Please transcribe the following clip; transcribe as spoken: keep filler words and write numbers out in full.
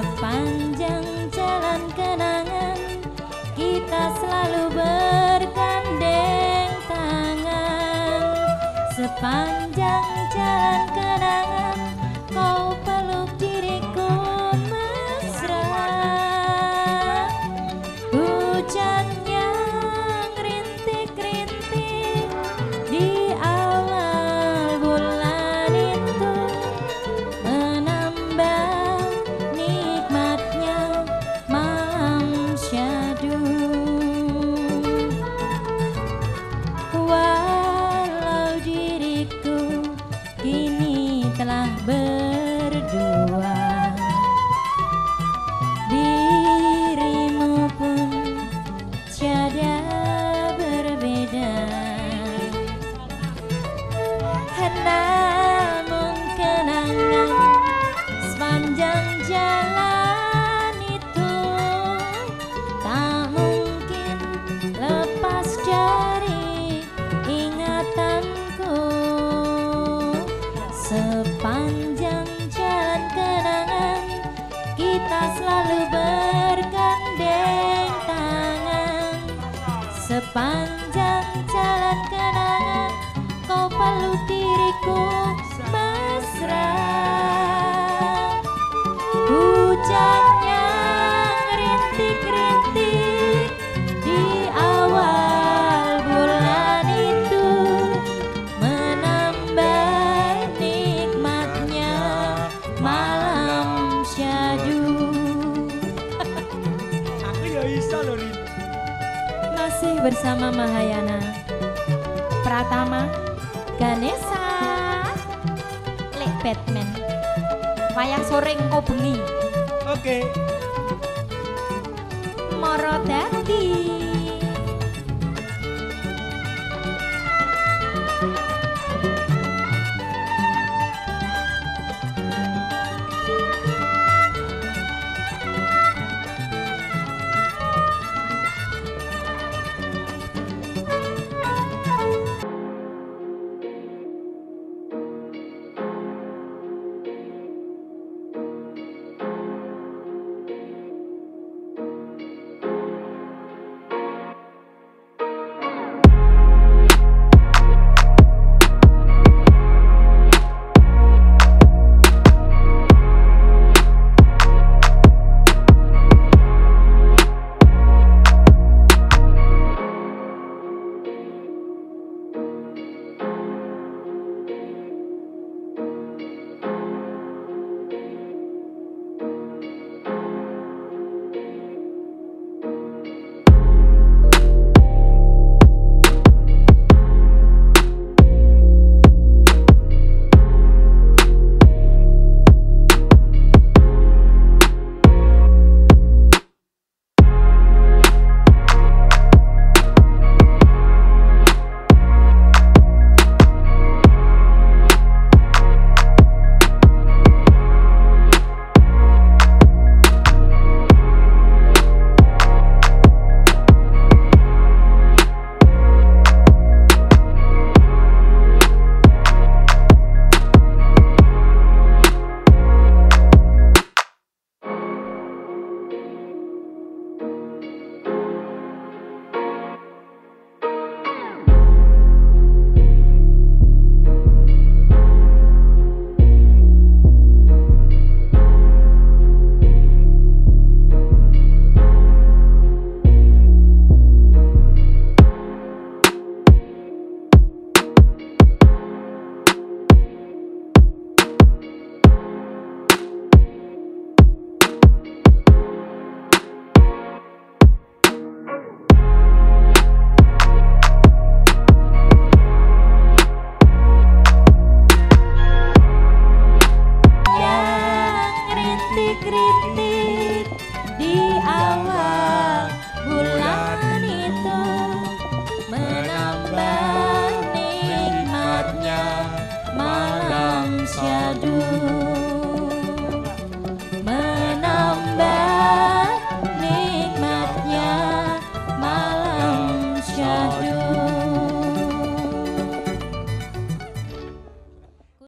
Sepanjang jalan kenangan kita selalu bergandeng tangan. Sepanjang jalan kenangan kau peluk diriku mesra. Hujan yang rintik-rintik di awal bulan itu menambah nikmatnya malam syadu. Walau diriku kini telah berdua, dirimu pun tiada berbeda. Namun kenangan sepanjang jalan itu tak mungkin lepas dari ingatanku. Sepanjang jalan kenangan kita selalu bergandeng tangan. Sepanjang jalan kenangan kau peluk diriku mesra. Hujan yang rintik-rintik di awal bulan itu menambah nikmatnya malam syadu. Aku ya bisa loh Rin. Masih bersama Mahayana Pratama Ganesha Lek Batman wayang sore engko bengi. Oke. Moro dadi